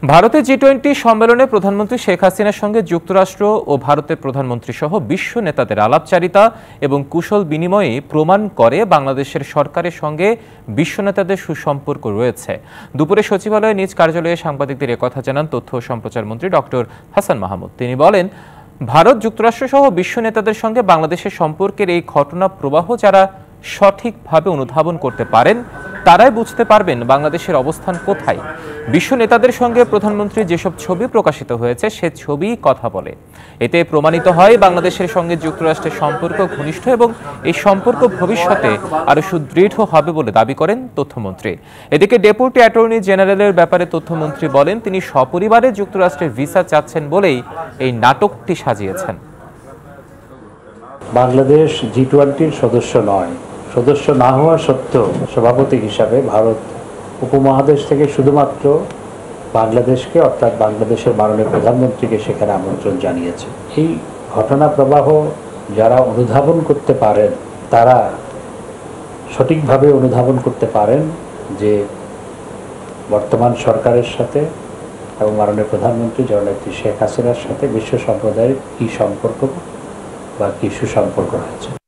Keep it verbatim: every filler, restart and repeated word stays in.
ভারতে জি টোয়েন্টি সম্মেলনে প্রধানমন্ত্রী শেখ হাসিনার সঙ্গে যুক্তরাষ্ট্র ও ভারতের প্রধানমন্ত্রী সহ বিশ্ব নেতাদের আলাপচারিতা এবং কুশল বিনিময়ে প্রমাণ করে বাংলাদেশের সরকারের সঙ্গে বিশ্ব নেতাদের সুসম্পর্ক রয়েছে। দুপুরে সচিবালয়ে নিজ কার্যালয়ে সাংবাদিকদের একথা জানান তথ্য ও সম্প্রচার মন্ত্রী ডক্টর হাসান মাহমুদ। তিনি বলেন, ভারত যুক্তরাষ্ট্র সহ বিশ্ব নেতাদের সঙ্গে বাংলাদেশের সম্পর্কের এই ঘটনা প্রবাহ যারা সঠিকভাবে অনুধাবন করতে পারেন তারাই বুঝতে পারবেন বাংলাদেশের অবস্থান কোথায়। বিশ্ব নেতাদের সঙ্গে প্রধানমন্ত্রীর যেসব ছবি প্রকাশিত হয়েছে সে ছবি কথা বলে। এতে প্রমাণিত হয় বাংলাদেশের সঙ্গে যুক্তরাষ্ট্রের সম্পর্ক ঘনিষ্ঠ এবং এই সম্পর্ক ভবিষ্যতে আরো সুদৃঢ় হবে বলে দাবি করেন তথ্যমন্ত্রী। এদিকে ডেপুটি অ্যাটর্নি জেনারেলের ব্যাপারে তথ্যমন্ত্রী বলেন, তিনি সপরিবারে যুক্তরাষ্ট্রের ভিসা চাচ্ছেন বলেই এই নাটকটি সাজিয়েছেন। বাংলাদেশ জি টোয়েন্টির সদস্য নয়। সদস্য না হওয়া সত্ত্বেও সভাপতি হিসাবে ভারত উপমহাদেশ থেকে শুধুমাত্র বাংলাদেশকে অর্থাৎ বাংলাদেশের মাননীয় প্রধানমন্ত্রীকে সেখানে আমন্ত্রণ জানিয়েছে। এই ঘটনা প্রবাহ যারা অনুধাবন করতে পারেন তারা সঠিকভাবে অনুধাবন করতে পারেন যে বর্তমান সরকারের সাথে এবং মাননীয় প্রধানমন্ত্রী জননেত্রী শেখ হাসিনার সাথে বিশ্ব সম্প্রদায়ের কী সম্পর্ক বা কী সুসম্পর্ক রয়েছে।